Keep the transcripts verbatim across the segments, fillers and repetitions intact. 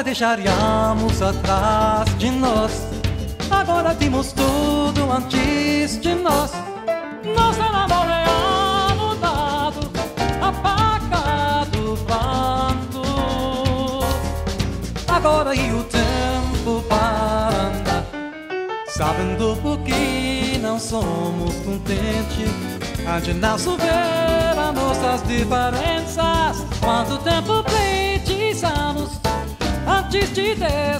deixaríamos atrás de nós. Agora vimos tudo antes de nós. Nosso amor é mudado, apagado, pranto. Agora e o tempo para andar, sabendo por que não somos contentes. A de não souber as nossas diferenças. Quanto tempo precisamos antes de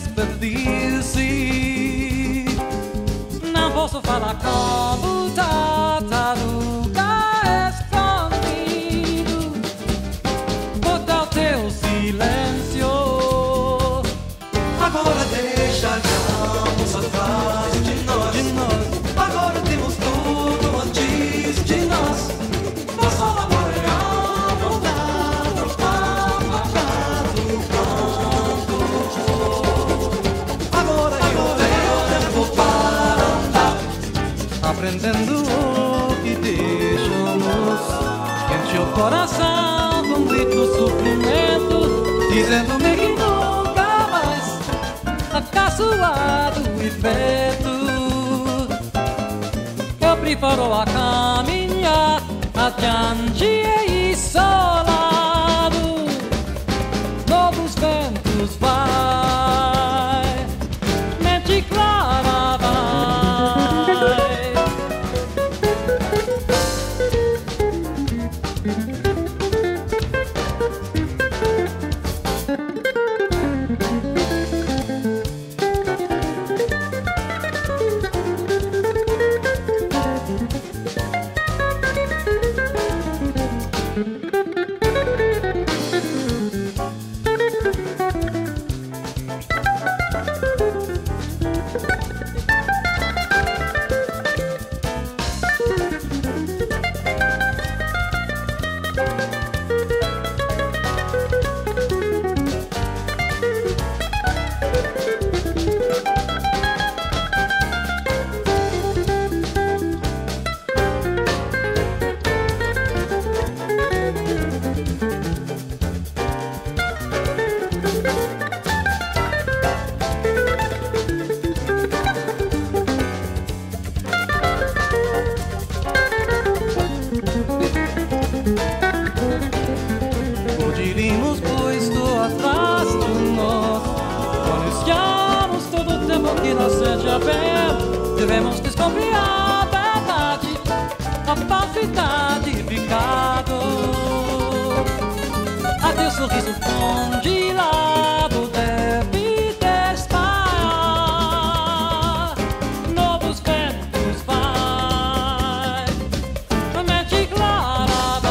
despedir-se? Não posso falar como tartaruga escondido por tal teu silêncio. Agora deixaremos atrás de nós, De nós. Agora temos tudo antes de nós. Nosso amor é amolado, apagado, pronto. Agora é o tempo para andar, Aprendendo o que deixamos. Quente o coração com grito sofrimento, dizendo-me que nunca mais acaçoado e feito. Eu prefiro a caminhar adiante e isolado. Novos ventos vai, mente clara vai. Poderíamos, pois estou atrás de nós. Conhecemos todo o tempo que não seja bem. Devemos descobrir a verdade, a falsidade ficado. Até o sorriso congelado deve desmaiar. Novos ventos vai, mente clara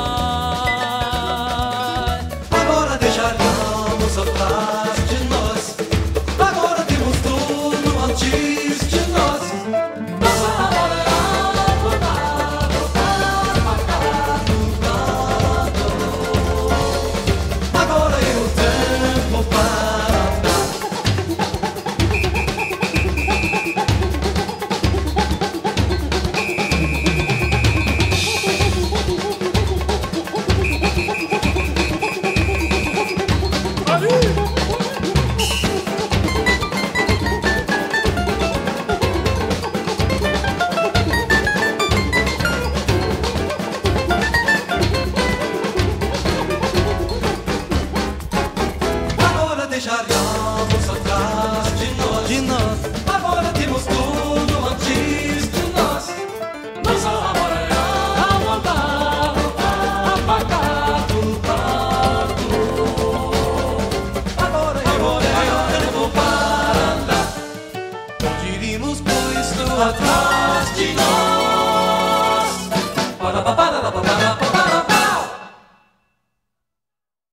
vai. agora deixaremos atrás de nós. Agora temos tudo antes de nós. Nosso amor é amolado, apagado, pronto. Agora é o tempo para andar. Agora deixaremos atrás de nós. De nós. Agora temos tudo antes de nós. Nosso amor é amolado, apagado, pronto. Agora é o tempo para andar. Poderíamos, pois estou atrás